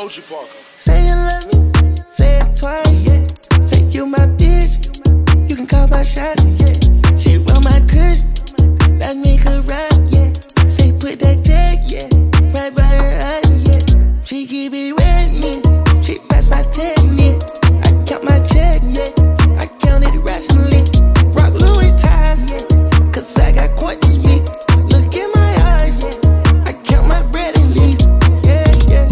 OG Parker. Say you love me, say it twice, yeah. Say you my bitch, you can call my shots, yeah. She run my kush, that make her ride, yeah. Say put that tag, yeah, right by her eyes, yeah. She keep it with me, she pass my test, yeah. I count my check, yeah, I count it rationally. Rock Louis ties, yeah, cause I got quite this week. Look in my eyes, yeah, I count my bread and leave, yeah, yeah.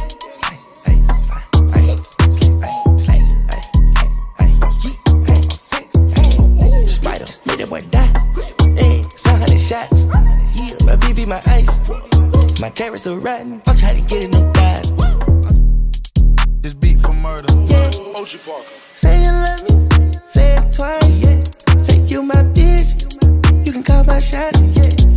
Spider, made that boy die. Hey, 100 shots. My VV, my ice. My carrots are rotten. I'm trying to get in them thighs. This beat for murder. Yeah. OG Parker. Say you love me, say it twice. Yeah. Say you my bitch, you can call my shots. Yeah.